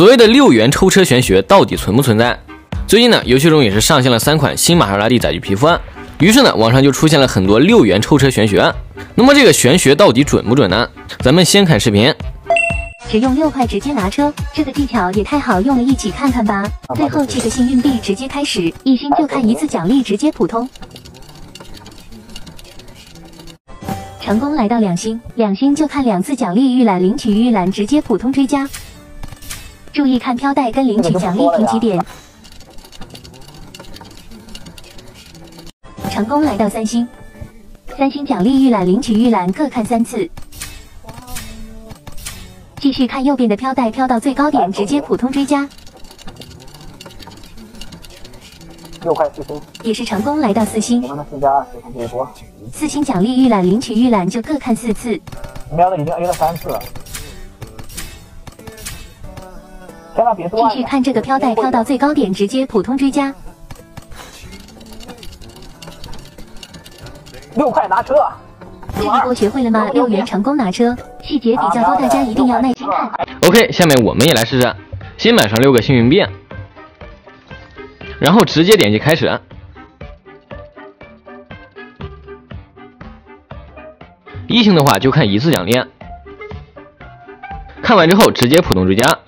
所谓的6元抽车玄学到底存不存在？最近呢，游戏中也是上线了3款新玛莎拉蒂载具皮肤案，于是呢，网上就出现了很多6元抽车玄学案。那么这个玄学到底准不准呢？咱们先看视频。 只用6块直接拿车，这个技巧也太好用了，一起看看吧。最后这个幸运币直接开始，1星就看1次奖励，直接普通。成功来到2星，2星就看2次奖励预览，领取预览直接普通追加。注意看飘带跟领取奖励评级点。成功来到3星，3星奖励预览、领取预览各看3次。继续看右边的飘带，飘到最高点直接普通追加。 6块4星， 也是成功来到4星。 我们的4加20看最多。 4星奖励预览、领取预览就各看4次。 瞄的已经 A 了3次了。千万别多。 继续看这个飘带，飘到最高点直接普通追加。 6块拿车。 这一波学会了吗？6元成功拿车，细节比较多，大家一定要耐心看。 OK， 下面我们也来试试，先买上6个幸运币，然后直接点击开始。1星的话就看1次奖励，看完之后直接普通追加。